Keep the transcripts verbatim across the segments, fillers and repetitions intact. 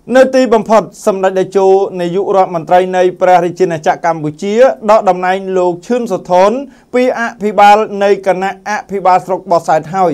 nơi tì bầm phật xâm đại đại chôในยุរដ្ឋមន្ត្រីនៃព្រះរាជាណាចក្រកម្ពុជាដកតំណែងលោកឈឿនសុធនពីអភិបាលនៃគណៈអភិបាលស្រុកបោះសែតហើយ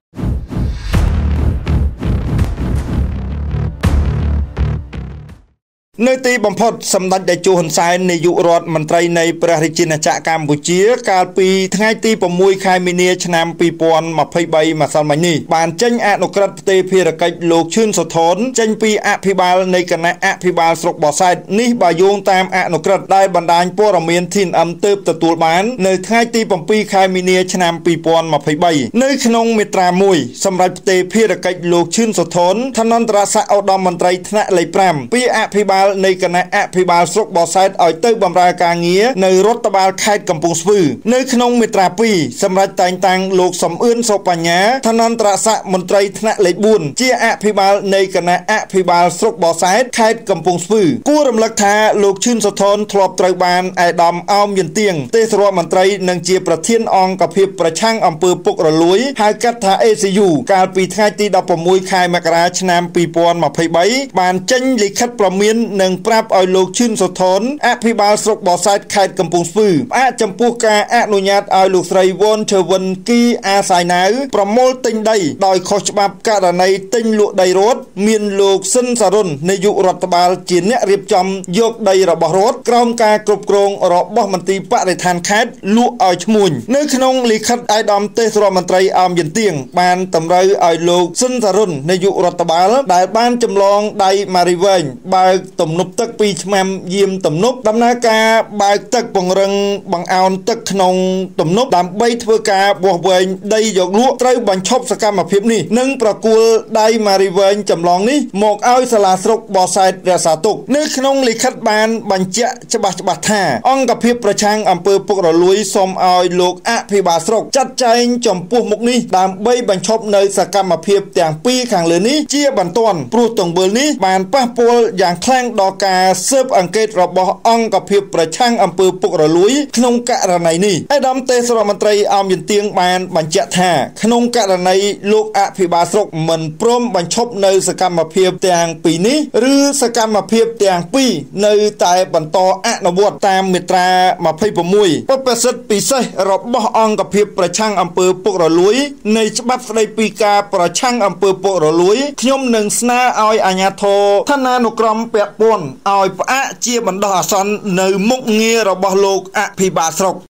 nơi tì bầm phật xâm đại đại chôហ៊ុនសែននៃយុរដ្ឋមន្ត្រីនៃព្រះរាជាណាចក្រកម្ពុជាកាលពីថ្ងៃទីប្រាំមួយខែមីនាឆ្នាំពីរពាន់ម្ភៃបីម្សិលមិញនេះបានចេញអនុក្រឹត្យផ្ទេរភារកិច្ចលោកឈឿនសុធនចេញពីអភិបាលនៃគណៈអភិបាលស្រុកបោះសែតនេះបើយោងតាមអនុក្រឹត្យដែលបណ្ដាញព័ត៌មាន ធី អេន អឹម ទើបទទួលបាននៅថ្ងៃទីប្រាំពីរខែមីនាឆ្នាំពីរពាន់ម្ភៃបីនៅក្នុងមាត្រាមួយសម្រាប់ផ្ទេរភារកិច្ចលោកឈឿនសុធនឋានន្តរស័ក្តិឧត្តមមន្ត្រីថ្នាក់លេខប្រាំពីអភិបាលនៃគណៈអភិបាលស្រុកបោះសែតឲ្យទៅបម្រើការងារនៅរដ្ឋបាលខេត្តកំពង់ស្ពឺនៅក្នុងមាត្រាពីរសម្រាប់តែងតាំងលោកសំអឿនសុបញ្ញាឋានន្តរស័ក្តិមន្ត្រីថ្នាក់លេខបួនជាអភិបាលនៃគណៈអភិបាលស្រុកបោះសែតខេត្តកំពង់ស្ពឺគួររំលឹកថាលោកឈឿនសុធនធ្លាប់ត្រូវបានអាយដាមអោមយន្តទៀងទេសរដ្ឋមន្ត្រីនិងជាប្រធានអង្គភិបប្រឆាំងអំពើពុករលួយហៅកាត់ថា អេ ស៊ី យូ កាលពីថ្ងៃទីដប់ប្រាំមួយខែមករាឆ្នាំពីរពាន់ម្ភៃបីបានចេញលិខិតប្រមាននិងប្រាប់ឲ្យលោកឈឿនសុធនអភិបាលស្រុកបោះសែតខេត្តកំពង់ស្ពឺផ្អាកចំពោះការអនុញ្ញាតឲ្យលោកស្រីវ៉ុនឈើវិនគីអាសៃណាវប្រមូលទិញដីដោយខុសច្បាប់ករណីទិញលក់ដីរដ្ឋមានលោកស៊ិនសារុននាយករដ្ឋបាលជាអ្នករៀបចំយកដីរបស់រដ្ឋក្រោមការគ្រប់គ្រងរបស់មន្ទីរបរិស្ថានខេត្តលក់ឲ្យឈ្មួញនៅក្នុងលិខិតអាយដាមទេសរដ្ឋមន្ត្រីអោមយន្តទៀងបានតម្រូវឲ្យលោកស៊ិនសារុននាយករដ្ឋបាលដែលបានចម្លងដៃម៉ារីវែងបើកទំនប់ទឹកពីឆ្មាំយាមទំនប់ដំណើរការបើកទឹកពង្រឹងបង្អោនទឹកក្នុងទំនប់ដើម្បីធ្វើការវាស់វែងដីយកលក់ត្រូវបញ្ឈប់សកម្មភាពនេះនិងប្រគល់ដៃម៉ារីវែងចម្លងនេះមកឲ្យសាលាស្រុកបោះសែតរក្សាទុកនៅក្នុងលិខិតបានបញ្ជាក់ច្បាស់ច្បាស់ថាអង្គភាពប្រឆាំងអំពើពុករលួយសូមឲ្យលោកអភិបាលស្រុកចាត់ចែងចំពោះមុខនេះដើម្បីបញ្ឈប់នៅសកម្មភាពទាំងពីរខាងលើនេះជាបន្ទាន់ព្រោះទង្វើនេះបានប៉ះពាល់យ៉ាងខ្លាំងដល់ការស៊ើបអង្កេតរបស់អង្គភាពប្រឆាំងអំពើពុករលួយក្នុងករណីនេះឯកឧត្តមទេសរដ្ឋមន្ត្រីអោមយន្តទៀងបានបញ្ជាក់ថាក្នុងករណីលោកអភិបាលស្រុកមិនព្រមបញ្ឈប់នៅសកម្មភាពទាំងពីរនេះឬសកម្មភាពទាំងពីរនៅតែបន្តអនុវត្តតាមមាត្រាម្ភៃប្រាំមួយបបសិទ្ធពិសេសរបស់អង្គភាពប្រឆាំងអំពើពុករលួយនៃច្បាប់ស្តីពីការប្រឆាំងអំពើពុករលួយខ្ញុំនឹងស្នើឲ្យអាជ្ញាធរឋានានុក្រមពាក់ព័ន្ធឲ្យផ្អាកជាបណ្ដោះអាសន្ននៅមុខងាររបស់លោកអភិបាលស្រុក